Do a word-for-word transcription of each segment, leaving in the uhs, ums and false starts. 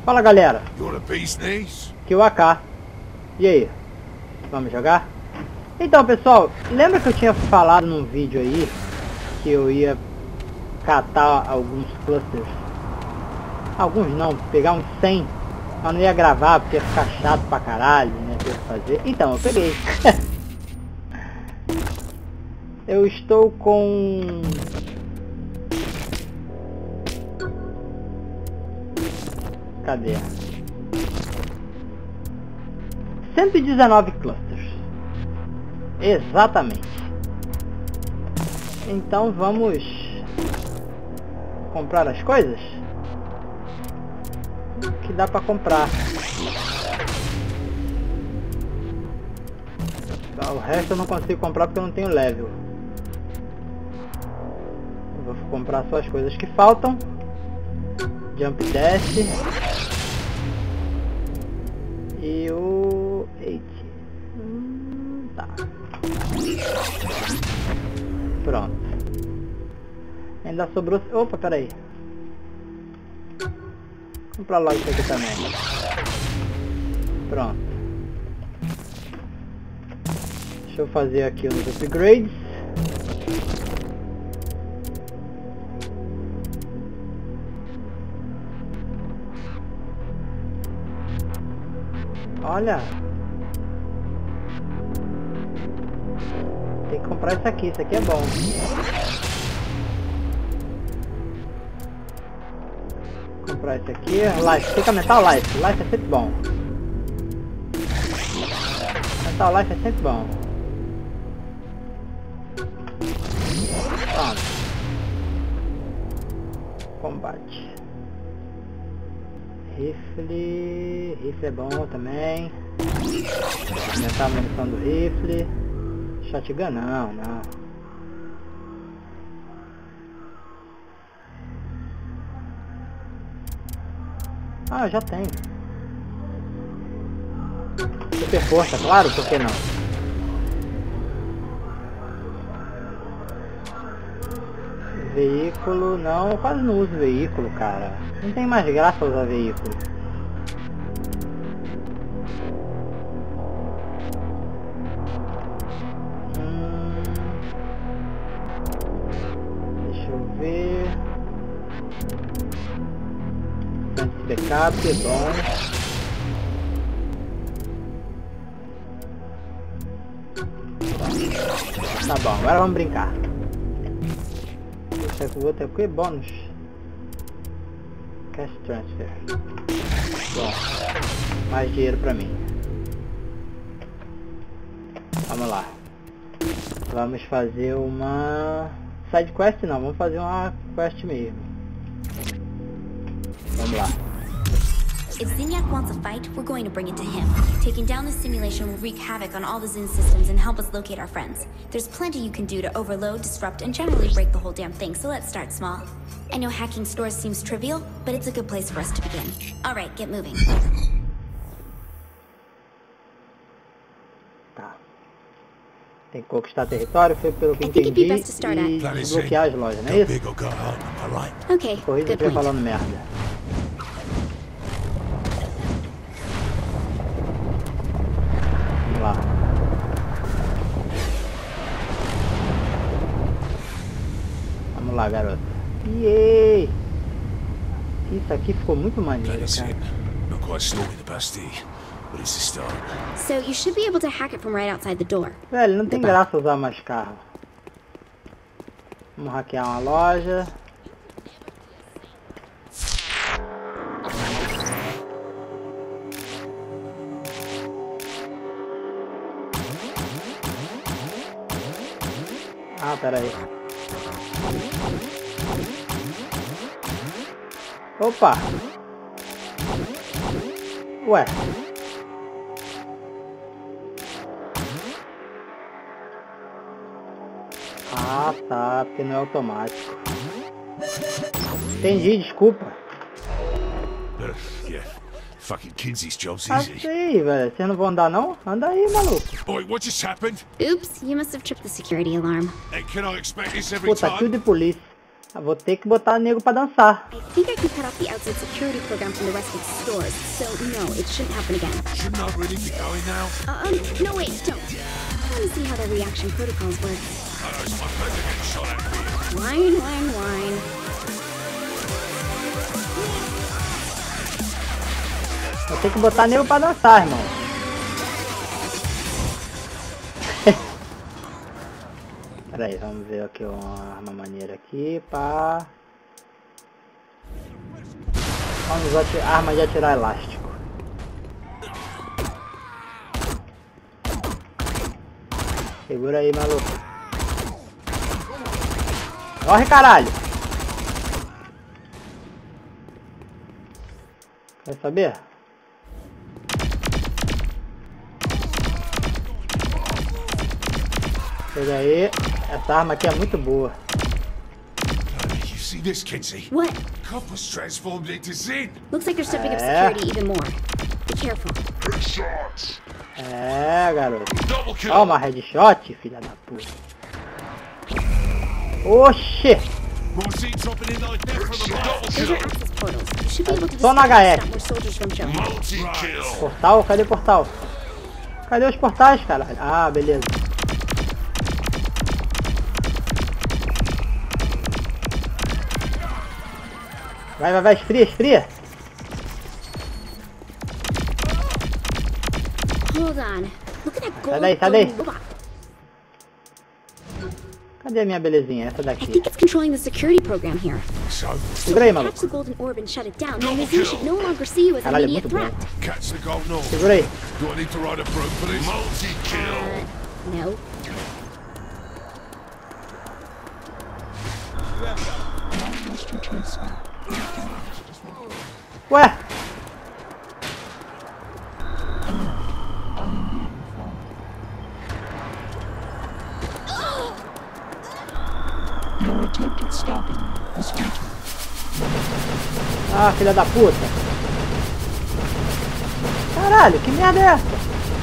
Fala galera, aqui é o A K. E aí, vamos jogar? Então pessoal, lembra que eu tinha falado num vídeo aí que eu ia catar alguns clusters? Alguns não, pegar uns cem, mas não ia gravar porque ia ficar chato pra caralho, né, ter que fazer. Então, eu peguei. Eu estou com... Cadê? cento e dezenove clusters. Exatamente. Então vamos comprar as coisas que dá para comprar. O resto eu não consigo comprar porque eu não tenho level. Eu vou comprar só as coisas que faltam. Jump Dash e o oito. Hum, tá. Pronto. Ainda sobrou... Opa, peraí. Vou comprar logo isso aqui também. Pronto. Deixa eu fazer aqui os upgrades. Olha, tem que comprar isso aqui, isso aqui é bom. Vou comprar isso aqui, life, tem que aumentar o life, life é sempre bom. Aumentar o life é sempre bom. Pronto. Combate. Rifle, rifle é bom também. Aumentar a munição do rifle. Shotgun não, não. Ah, eu já tenho. Super força, claro, por que não? Veículo, não, eu quase não uso veículo, cara. Não tem mais graça usar veículo. Hum, deixa eu ver. Antes backup, é bom. Tá bom, agora vamos brincar. Deixa que o outro é o que? Bônus. Cash transfer. Bom, mais dinheiro pra mim. Vamos lá. Vamos fazer uma side quest, não, vamos fazer uma quest mesmo. Vamos lá. If Zinyak wants a fight, we're going to bring it to him. Taking down the simulation will wreak havoc on all the Zin systems and help us locate our friends. There's plenty you can do to overload, disrupt, and generally break the whole damn thing, so let's start small. I know hacking stores seems trivial, but it's a good place for us to begin. Alright, get moving. Tá. Tem que conquistar território, foi pelo que entendi, e desbloquear as lojas, não é isso? Ok, Corrida foi falando merda. Lá. Vamos lá, garoto. Yay! Isso aqui ficou muito maneiro, cara. So you should be able to hack it from right outside the door. Velho, não tem graça usar mais carro. Vamos hackear uma loja. Ah, pera aí. Opa! Ué. Ah, tá, porque não é automático. Entendi, desculpa. Fucking Kinsey's job's Ah, easy. sei, velho. Vocês não vão andar, não? Anda aí, maluco. Boy, what just happened? Oops, you must have tripped the security alarm. Hey, can I expect this every Puta, time? tudo de polícia. Vou ter que botar o nego pra dançar. I think I can cut off the outside security program from the rest of the stores, so no, it shouldn't happen again. Shouldn't I really be going now? Uh, um, no wait, don't. I want to see how their reaction protocols work. Oh, it's my pleasure getting shot at me. Wine, wine, wine. Vou ter que botar nego pra dançar, irmão. Pera aí, vamos ver aqui uma arma maneira aqui, pá. Vamos usar arma de atirar elástico. Segura aí, maluco. Corre, caralho! Quer saber? Pega aí. Essa arma aqui é muito boa. You see this, Kinsey? What? Cop was transformed into Zin. Looks like they're stepping up É. security even more. Be careful. Headshots. É, garoto. Double kill. Toma, headshot, filha da puta. Oxê! More Zin dropping in like that from the double Those are kill. access portals. You should be able to Só no discover H S. stop where soldiers from show. Multi-kill. Portal? Cadê o portal? Cadê os portais, caralho? Ah, beleza. Vai, vai, vai, esfria, esfria. Hold on. Look at that Sai daí, sai gold daí. glowing robot. Cadê a minha belezinha? Essa I daqui. think it's controlling the security program here. So, Segura aí, Catch maluco. the golden orb and shut it down. Then the Zin should no longer see you as an Caralho, immediate muito bom. threat. catch the golden orb. Segura aí. Do I need to ride a broom for this? Multi-kill. No. Ué? Ah, filha da puta. Caralho, que merda é essa?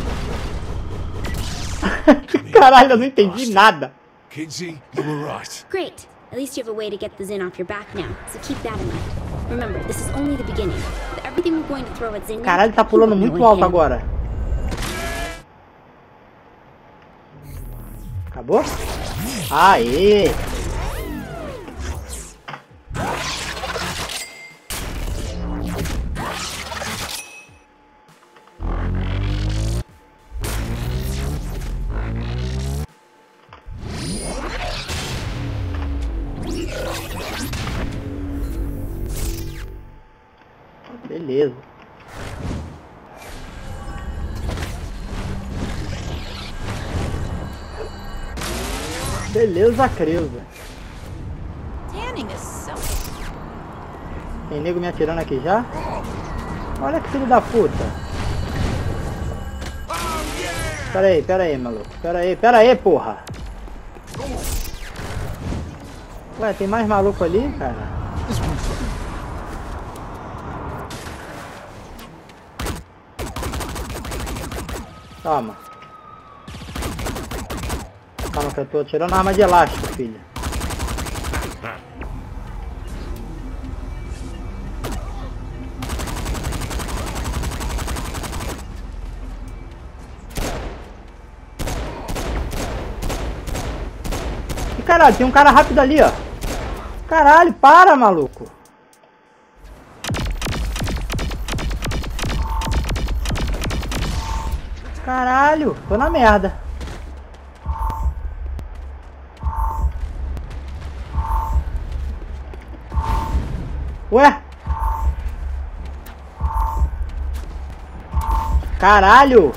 Caralho, eu não entendi nada. Kinsey, you were right. Great. At least you have a way to get the Zin off your back now, so keep that in mind. Remember, this is only the beginning. With everything we're going to throw at Zin, Caralho, tá pulando muito alto agora. Acabou? Aê! Beleza. Beleza, Creuza. Tem nego me atirando aqui já? Olha que filho da puta. Pera aí, pera aí, maluco. Pera aí, pera aí, porra. Ué, tem mais maluco ali, cara? Toma. Calma que eu tô tirando a arma de elástico, filho. E caralho, tem um cara rápido ali, ó. Caralho, para, maluco. Caralho, tô na merda. Ué? Caralho!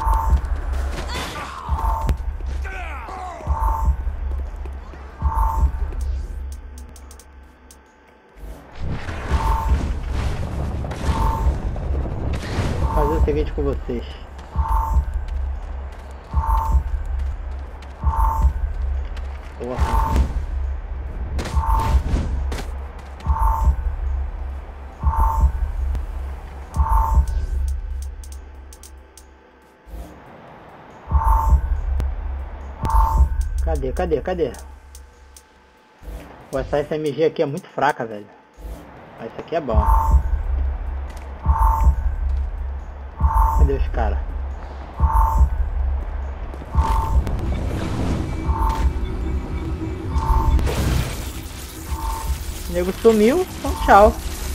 Vou fazer o seguinte com vocês. Porra. Cadê, cadê, cadê? Pô, essa S M G aqui é muito fraca, velho. Mas isso aqui é bom. Cadê os caras? O nego sumiu, então tchau.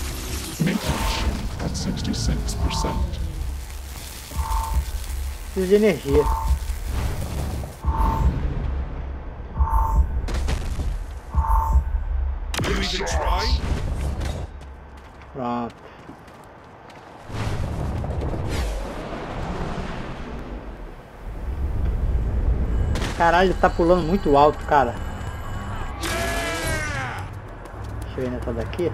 Preciso de energia. Pronto. Caralho, ele tá pulando muito alto, cara. Deixa eu ver nessa daqui.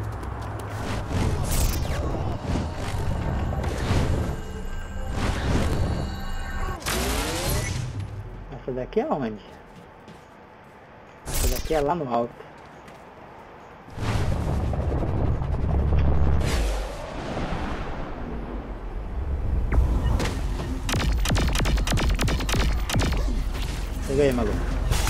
Essa daqui é onde? Essa daqui é lá no alto. Chega aí, maluco.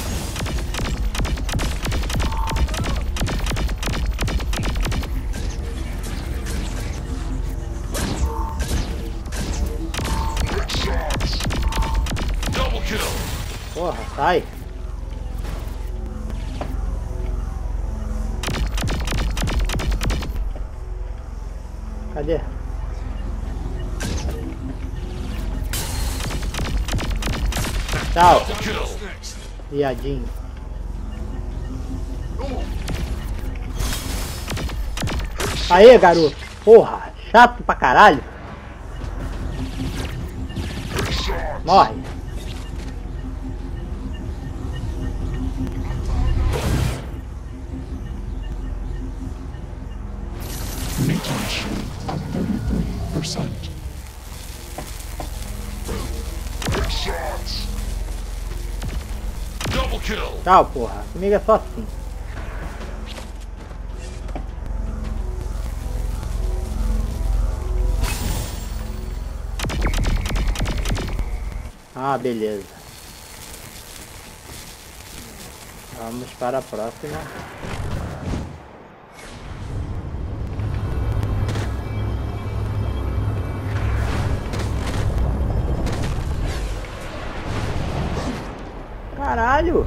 Porra, sai. Cadê? Tchau. Viadinho. Aê, garoto. Porra, chato pra caralho. Morre. Tchau, porra. Comigo é só assim. Ah, beleza. Vamos para a próxima. Caralho!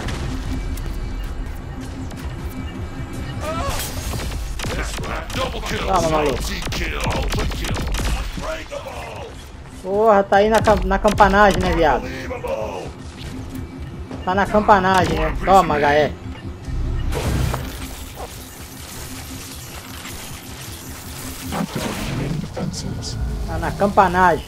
Calma, maluco. Porra, tá aí na, na campanagem, né, viado? Tá na campanagem, né? Toma, H S. Tá na campanagem.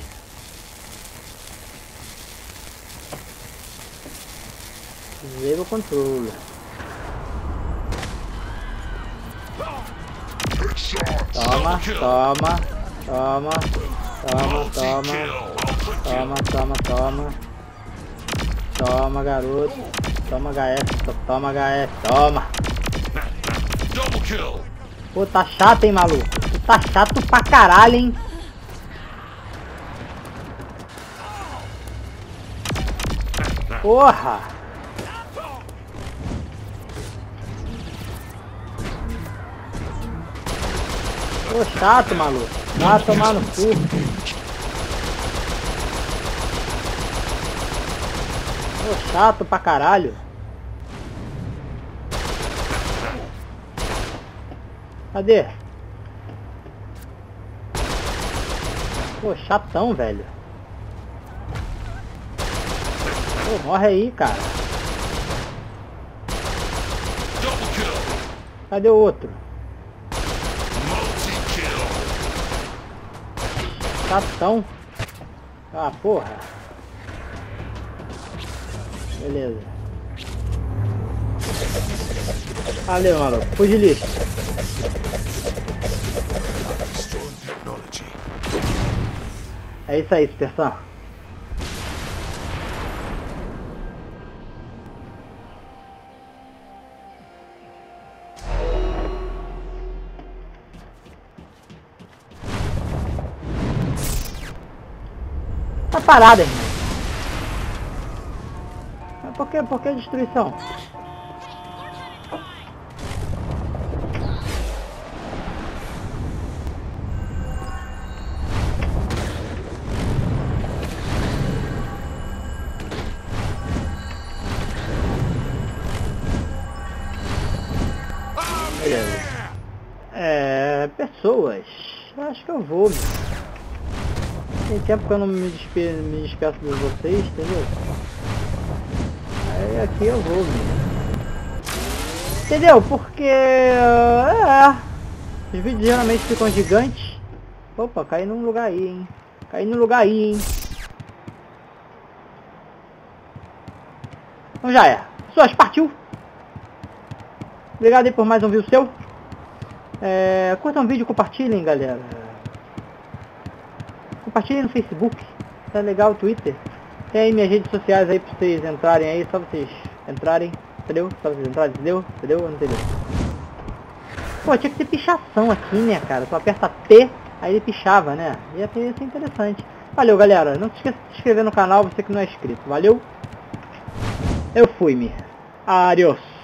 Zero controle. Toma, toma, toma, toma, toma, toma, toma, toma, toma, garoto, toma H S, toma H S, toma. Pô, tá chato, hein, maluco? Tu tá chato pra caralho, hein? Porra! Pô, chato, maluco. Vai tomar no cu. Pô, chato pra caralho. Cadê? Pô, chatão, velho. Pô, morre aí, cara. Cadê o outro? Chatão. Ah, porra. Beleza. Valeu, maluco. Pugilista. É isso aí, dispersão. Tá parada, irmão. Mas por que, por que destruição? pessoas. Acho que eu vou. Meu. Tem tempo que eu não me, despe me despeço de vocês, entendeu? Aí aqui eu vou, meu. Entendeu? Porque... É... Os vídeos geralmente ficam gigantes. Opa, caí num lugar aí, hein. Caí num lugar aí, hein. Então já é. Pessoas, partiu! Obrigado aí por mais um vídeo seu. É, curtam o vídeo, compartilhem, galera. Compartilhem no Facebook. Tá legal o Twitter. Tem aí minhas redes sociais aí pra vocês entrarem aí. Só vocês entrarem. Entendeu? Só vocês entrarem. Entendeu? Entendeu? Não entendeu? Pô, tinha que ter pichação aqui, né, cara? Tu aperta T, aí ele pichava, né? Ia ter isso interessante. Valeu, galera. Não se esqueça de se inscrever no canal, você que não é inscrito. Valeu? Eu fui-me. Adiós.